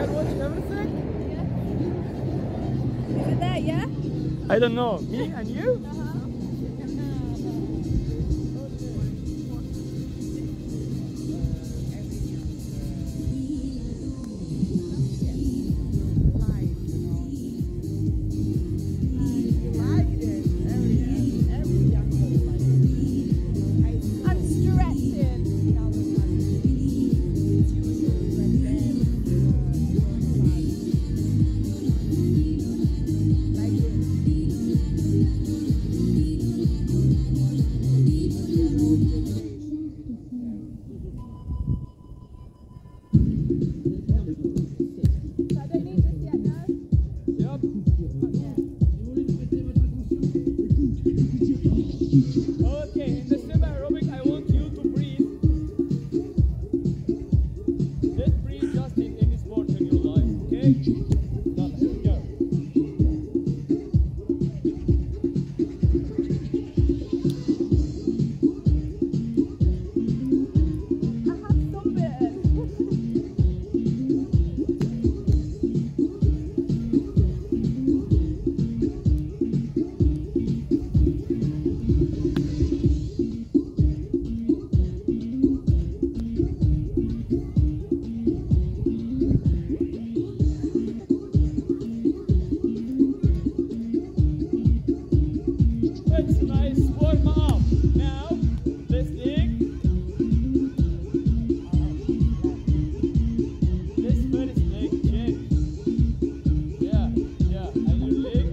I watch everything? Yeah. Is it there, yeah? I don't know. Me and you? Okay, in the step aerobic, I want you to breathe. Let's breathe just in any sport in your life, okay? Done. Here we go. I have sunburn. It's nice warm up. Now, this leg. This first leg change. Yeah, and your leg.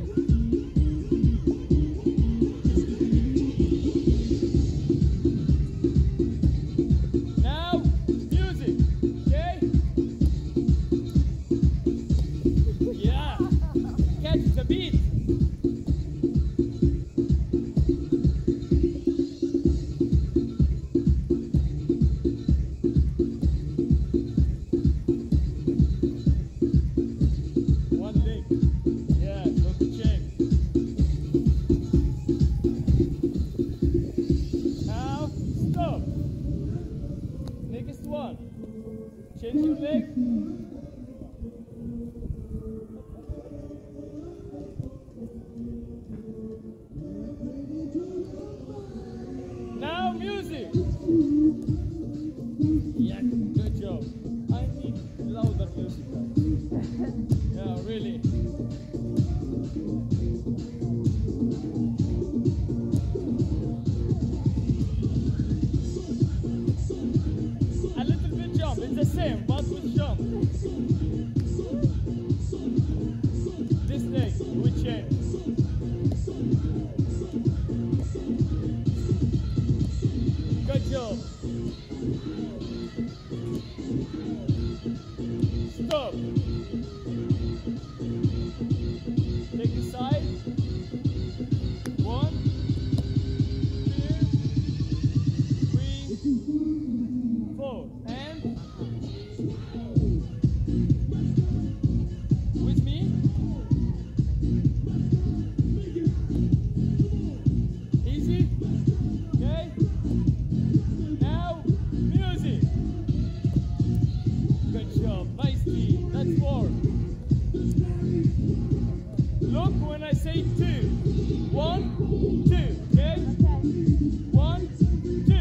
Now, music, okay? Yeah, catch the beat. One leg. Yeah, don't change. Now, stop. Next one. Change your leg. Now, music. Yeah, good job. I need louder music, guys. Yeah, really. A little bit jump, it's the same, but with jump. This leg, we change. Good job. Stop. Take the side. 1, 2, 3, 4. And with me. Easy. Okay. Now, music. Good job. Nicely. That's 4. Look when I say 2. 1, 2. Okay? 1, 2.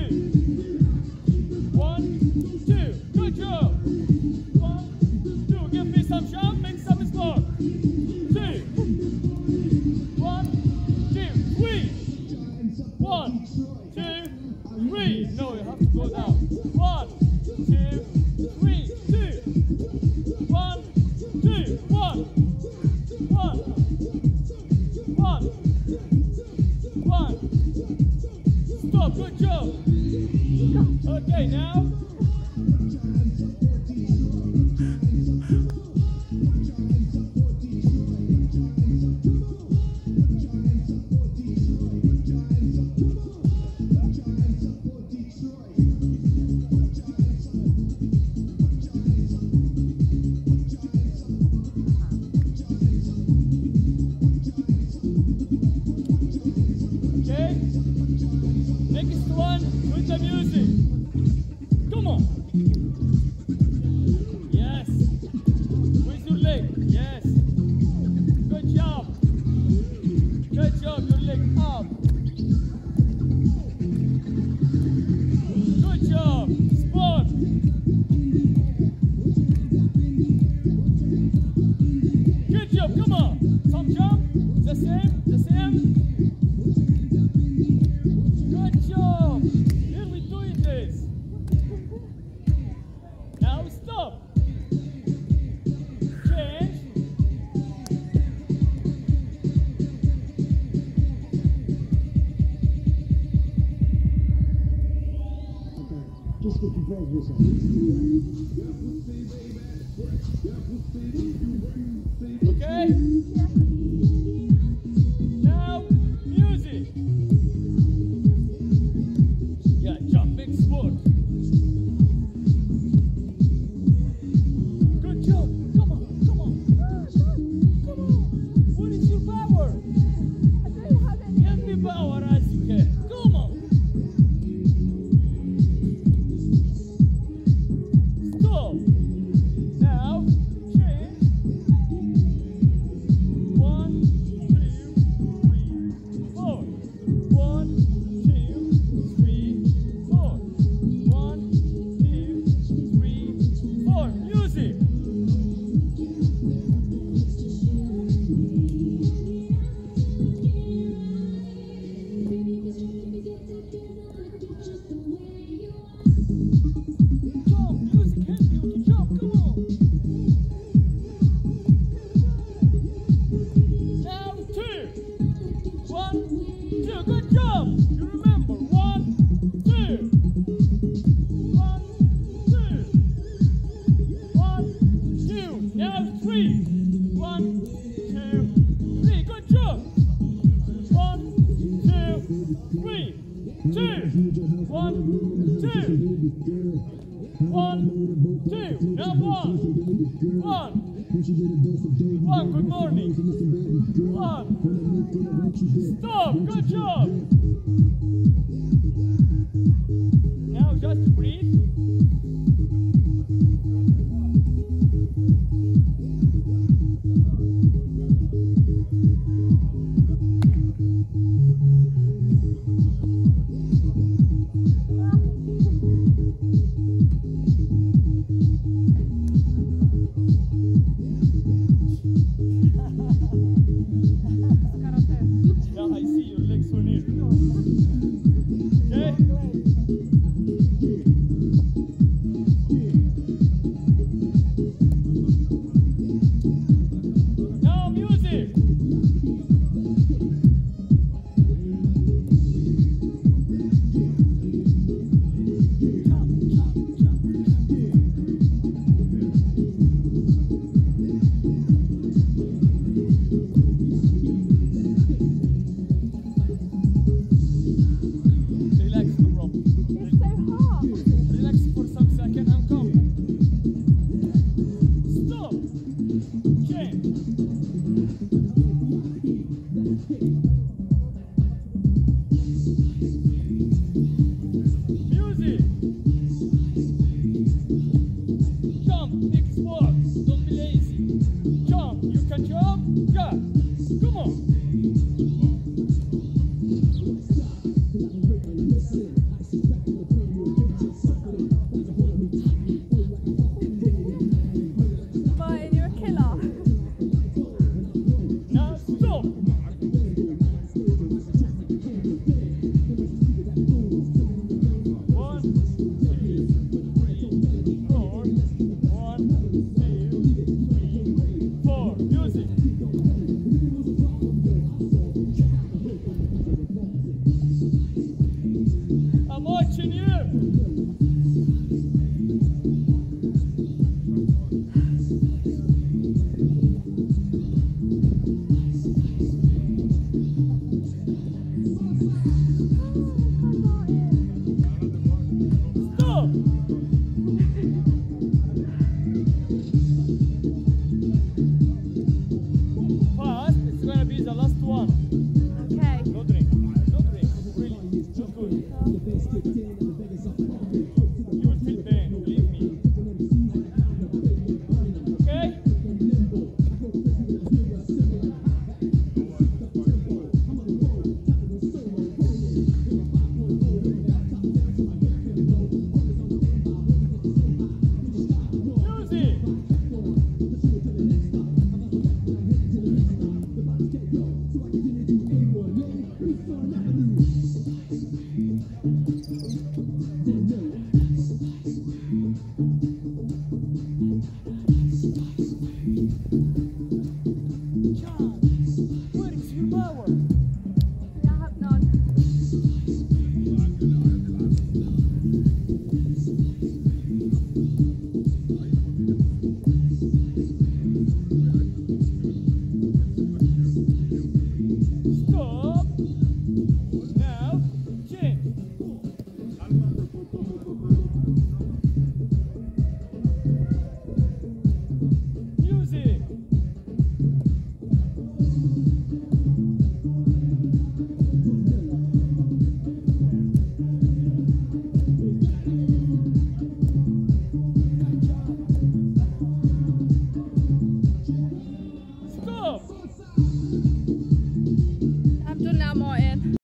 1, 2. Good job. 1, 2. Give me some jump, make some spark. 2. 1, 2, 3. 1, 2, 3. No, you have to go down. 1, 2, 3. 2. 1, 2. Now stop. Change. Just get your balls with Okay? Now, music. Yeah, jumping sport. Good job. Come on, come on. Come on. What is your power? I don't have any. Every power as you can. Come on. Stop. Now, change. 1, 2, 3, 4. 1, 2, 3, 4. 1, 2, 3, 4. Music. Jump, music, help you to jump, come on. Now 2, 1, 2, good job. You remember, 1, 2, 1, 2, 1, 2. Now 3, 1, 2, 3. Good job. 1, 2, 3, 2, 1, 2. 1, 2. Now 1, 1. 1. Good morning. 1. Stop. Good job.